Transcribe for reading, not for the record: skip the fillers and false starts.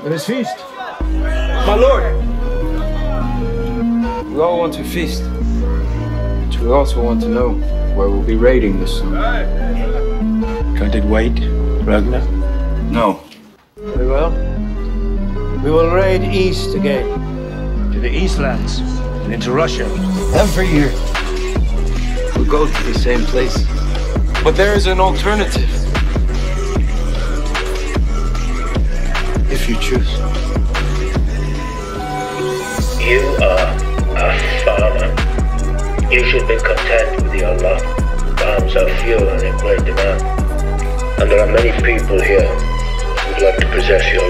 Let us feast. My lord! We all want to feast. But we also want to know where we'll be raiding this summer. Can't it wait, Ragnar? No. Very well. We will raid east again. To the Eastlands and into Russia. Every year. We'll go to the same place. But there is an alternative. If you choose. You are a farmer. You should be content with your lot. Farms are few and in great demand. And there are many people here who would like to possess your